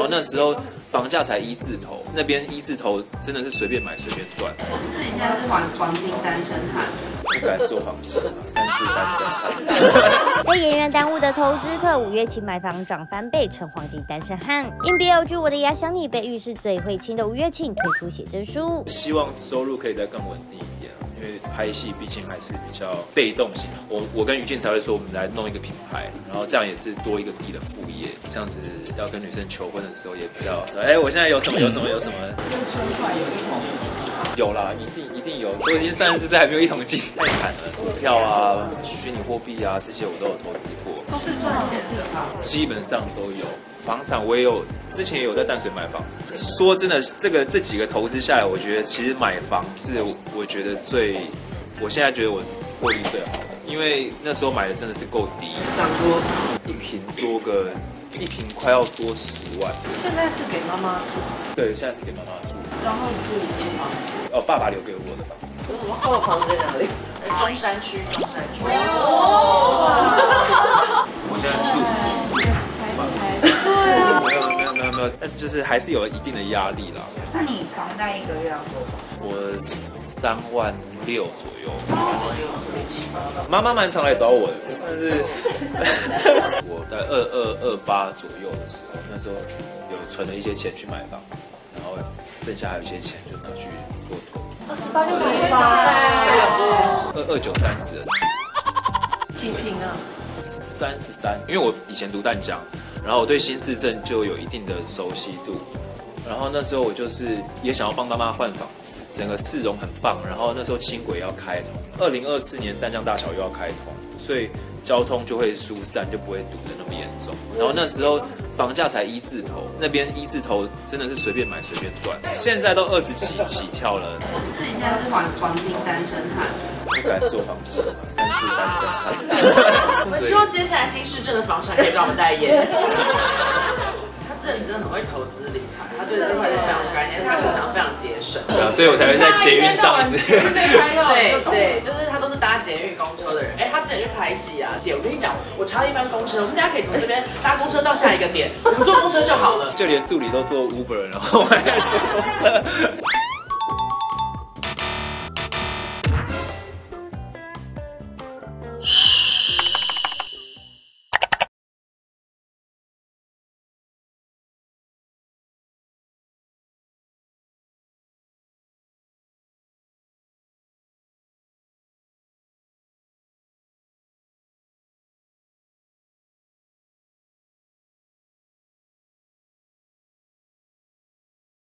那时候房价才1字头，那边1字头真的是随便买随便赚。 那你现在是黄金单身汉？ 不敢说黄金，但是单身。 被演员耽误的投资客5月起买房涨翻倍，成黄金单身汉。因 BL 剧《我的牙想你》被誉是最会亲的5月庆推出写真书， 希望收入可以再更稳定一点，因为拍戏毕竟还是比较被动型。我跟于静才会说，我们来弄一个品牌，然后这样也是多一个自己的副业，像是要跟女生求婚的时候也比较，我现在有什么。跟车出来有1桶金。有啦，一定有。我已经34岁还没有1桶金，太惨了。股票啊、虚拟货币啊这些我都有投资过， 都是赚钱的吧？ 基本上都有。房产我也有，之前也有在淡水买房子。说真的，这几个投资下来，我觉得其实买房是我觉得我现在觉得我获利最好的，因为那时候买的真的是够低， 涨多少 ？1坪快要多10万。 现在是给妈妈住？ 对，现在是给妈妈住。 然后你住一间房子？ 哦，爸爸留给我的房子。 我的房子在哪里？中山区。 我现在住。没有，但就是还是有一定的压力啦。 那你房贷1个月要多少？ 我3.6万左右。妈妈蛮常来找我的，但是我在22、28左右的时候，那时候有存了一些钱去买房子，然后剩下还有一些钱就拿去做投资。 28就可以刷 29、30。 几平啊 ？33，因为我以前读淡江，然后我对新市镇就有一定的熟悉度，然后那时候我就是也想要帮妈妈换房子，整个市容很棒，然后那时候轻轨要开通，2024年淡江大桥又要开通，所以交通就会疏散，就不会堵得那么严重。然后那时候房价才1字头，那边1字头真的是随便买随便赚，现在都20几起跳了。 那你现在是黄金单身汉？ 不敢说黄金，但是单身汉。 我们希望接下来新市镇的房产可以让我们代言。他真的很会投资理财，他对这块是非常有概念，他平常非常节省。 对啊，所以我才会在捷运上一直。 对，就是他都是搭捷运公车的人。他之前去拍戏啊，姐，我跟你讲，我查了一班公车，我们大家可以从这边搭公车到下一个点，我们坐公车就好了。 就连助理都坐 Uber， 然后我还在坐公车。